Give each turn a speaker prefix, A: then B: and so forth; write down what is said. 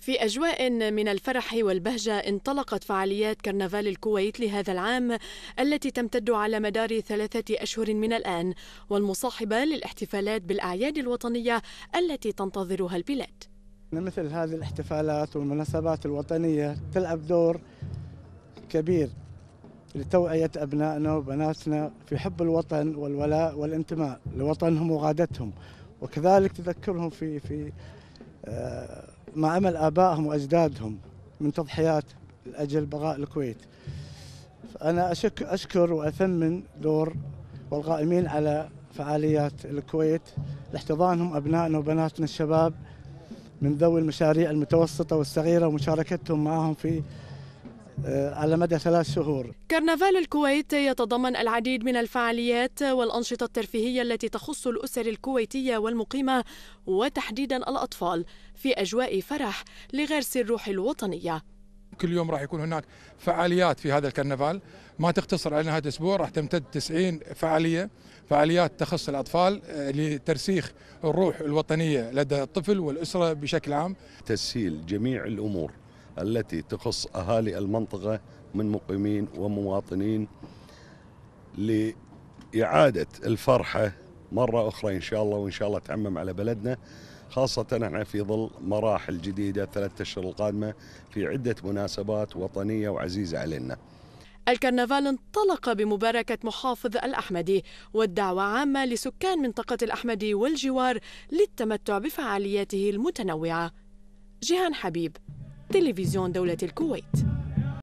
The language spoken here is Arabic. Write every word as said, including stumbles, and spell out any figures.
A: في أجواء من الفرح والبهجة انطلقت فعاليات كرنفال الكويت لهذا العام التي تمتد على مدار ثلاثة أشهر من الآن، والمصاحبة للاحتفالات بالأعياد الوطنية التي تنتظرها البلاد.
B: مثل هذه الاحتفالات والمناسبات الوطنية تلعب دور كبير لتوعية أبنائنا وبناتنا في حب الوطن والولاء والانتماء لوطنهم وغادتهم، وكذلك تذكرهم في في ما عمل آبائهم وأجدادهم من تضحيات لأجل بقاء الكويت. فأنا أشكر وأثمن دور والقائمين على فعاليات الكويت لاحتضانهم أبنائنا وبناتنا الشباب من ذوي المشاريع المتوسطة والصغيرة ومشاركتهم معهم في على مدى ثلاث شهور.
A: كرنفال الكويت يتضمن العديد من الفعاليات والأنشطة الترفيهية التي تخص الأسر الكويتية والمقيمة وتحديدا الأطفال في أجواء فرح لغرس الروح الوطنية.
C: كل يوم راح يكون هناك فعاليات في هذا الكرنفال، ما تقتصر على نهاية الأسبوع، راح تمتد تسعين فعالية، فعاليات تخص الأطفال لترسيخ الروح الوطنية لدى الطفل والأسرة بشكل عام.
D: تسهيل جميع الأمور التي تخص أهالي المنطقة من مقيمين ومواطنين لإعادة الفرحة مرة أخرى إن شاء الله، وإن شاء الله تعمم على بلدنا، خاصة نحن في ظل مراحل جديدة ثلاثة أشهر القادمة في عدة مناسبات وطنية وعزيزة علينا.
A: الكرنفال انطلق بمباركة محافظ الأحمدي والدعوة عامة لسكان منطقة الأحمدي والجوار للتمتع بفعالياته المتنوعة. جيهان حبيب، تلفزيون دولة الكويت.